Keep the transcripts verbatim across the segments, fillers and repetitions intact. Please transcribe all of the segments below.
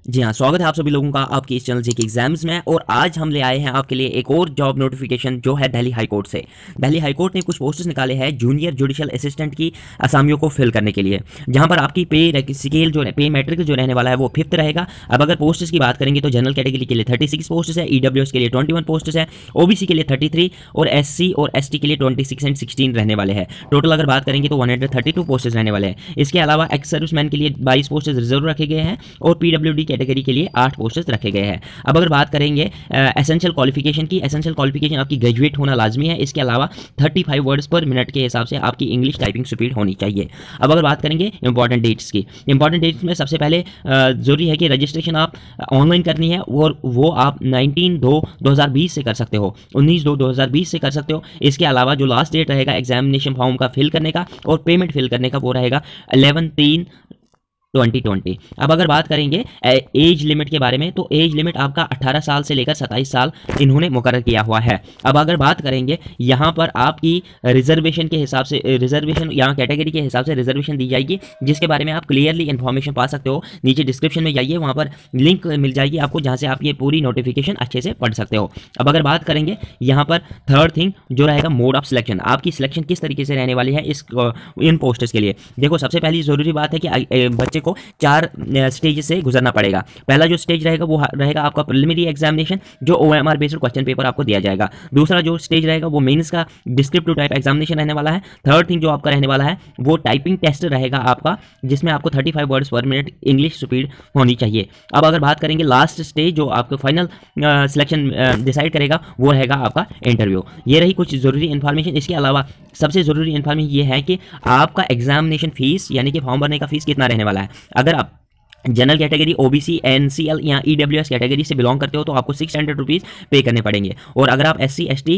जी हाँ, स्वागत है आप सभी लोगों का आपके इस चैनल जेके एग्जाम्स में। और आज हम ले आए हैं आपके लिए एक और जॉब नोटिफिकेशन जो है दिल्ली हाई कोर्ट से। दिल्ली हाई कोर्ट ने कुछ पोस्ट्स निकाले हैं जूनियर जुडिशियल असिस्टेंट की असामियों को फिल करने के लिए, जहां पर आपकी पे स्केल जो पे मैट्रिक जो रहने वाला है वो फिफ्थ रहेगा। अब अगर पोस्ट्स की बात करेंगे तो जनरल कैटेगरी के लिए थर्टी सिक्स पोस्ट्स है, ईडब्ल्यूएस के लिए ट्वेंटी वन पोस्ट्स है, ओबीसी के लिए थर्टी थ्री और एससी और एसटी के लिए ट्वेंटी सिक्स एंड सिक्सटीन रहने वाले हैं। टोटल अगर बात करेंगे तो one hundred thirty two posts रहने वाले हैं। इसके अलावा एक्स सर्विसमैन के लिए बाईस पोस्ट्स रिजर्व रखे गए हैं और पीडब्ल्यूडी कैटेगरी के लिए आठ पोस्ट्स रखे गए हैं। अब अगर बात करेंगे एसेंशियल क्वालिफिकेशन की, एसेंशियल क्वालिफिकेशन आपकी ग्रेजुएट होना लाजमी है। इसके अलावा पैंतीस वर्ड्स पर मिनट के हिसाब से आपकी इंग्लिश टाइपिंग स्पीड होनी चाहिए। अब अगर बात करेंगे इंपॉर्टेंट डेट्स की, इंपॉर्टेंट डेट्स में सबसे पहले जरूरी है कि रजिस्ट्रेशन आप ऑनलाइन करनी है और वो आप नाइनटीन दो दो हज़ार बीस से कर सकते हो, उन्नीस दो दो हज़ार बीस से कर सकते हो। इसके अलावा जो लास्ट डेट रहेगा एग्जामिनेशन फॉर्म का फिल करने का और पेमेंट फिल करने का वो रहेगा इलेवन तीन ट्वेंटी ट्वेंटी। अब अगर बात करेंगे एज लिमिट के बारे में तो एज लिमिट आपका अठारह साल से लेकर सत्ताईस साल इन्होंने मुकर्रर किया हुआ है। अब अगर बात करेंगे यहाँ पर आपकी रिजर्वेशन के हिसाब से, रिजर्वेशन यहाँ कैटेगरी के हिसाब से रिजर्वेशन दी जाएगी, जिसके बारे में आप क्लियरली इन्फॉर्मेशन पा सकते हो। नीचे डिस्क्रिप्शन में जाइए, वहाँ पर लिंक मिल जाएगी आपको जहाँ से आप ये पूरी नोटिफिकेशन अच्छे से पढ़ सकते हो। अब अगर बात करेंगे यहाँ पर थर्ड थिंग जो रहेगा मोड ऑफ सिलेक्शन, आपकी सिलेक्शन किस तरीके से रहने वाली है इस इन पोस्ट्स के लिए। देखो सबसे पहली जरूरी बात है कि बच्चे को चार स्टेज से गुजरना पड़ेगा। पहला जो स्टेज रहेगा वो रहेगा आपका प्रिलिमिनरी एग्जामिनेशन, जो ओएमआर बेस्ड क्वेश्चन पेपर आपको दिया जाएगा। दूसरा जो स्टेज रहेगा वो मेंस का डिस्क्रिप्टिव टाइप एग्जामिनेशन रहने वाला है। थर्ड थिंग जो आपका रहने वाला है वो टाइपिंग टेस्ट रहेगा आपका, जिसमें आपको पैंतीस वर्ड्स पर मिनट इंग्लिश स्पीड होनी चाहिए। अब अगर बात करेंगे लास्ट स्टेज जो आपको फाइनल सिलेक्शन डिसाइड करेगा वो रहेगा आपका इंटरव्यू। ये रही कुछ जरूरी इन्फॉर्मेशन। इसके अलावा सबसे जरूरी इन्फॉर्मेशन ये है कि आपका एग्जामिनेशन फीस यानी कि फॉर्म भरने का फीस कितना रहने वाला है। अगर आप जनरल कैटेगरी, ओबीसी, एनसीएल या ईडब्ल्यूएस कैटेगरी से बिलोंग करते हो तो आपको सिक्स हंड्रेड रुपीज़ पे करने पड़ेंगे। और अगर आप एससी एसटी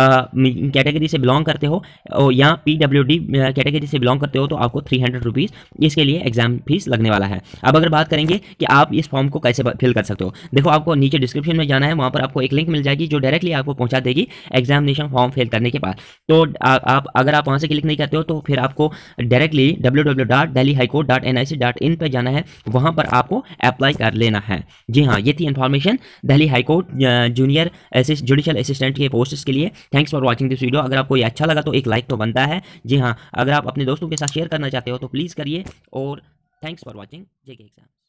कैटेगरी से बिलोंग करते हो या पीडब्ल्यूडी कैटेगरी से बिलोंग करते हो तो आपको थ्री हंड्रेड रुपीज़ इसके लिए एग्जाम फीस लगने वाला है। अब अगर बात करेंगे कि आप इस फॉर्म को कैसे फिल कर सकते हो, देखो आपको नीचे डिस्क्रिप्शन में जाना है, वहाँ पर आपको एक लिंक मिल जाएगी जो डायरेक्टली आपको पहुँचा देगी एग्जामिनेशन फॉर्म फिल करने के बाद। तो आ, आप अगर आप वहाँ से क्लिक नहीं करते हो तो फिर आपको directly W W dot Delhi high court dot N I C dot in पर जाना है, वहाँ पर आपको अप्लाई कर लेना है। जी हाँ, ये थी information Delhi high court junior judicial assistant के पोस्ट्स के लिए। Thanks for watching this video. अगर आपको ये अच्छा लगा तो एक लाइक तो बनता है। जी हाँ, अगर आप अपने दोस्तों के साथ शेयर करना चाहते हो तो प्लीज़ करिए। और thanks for watching JK exam.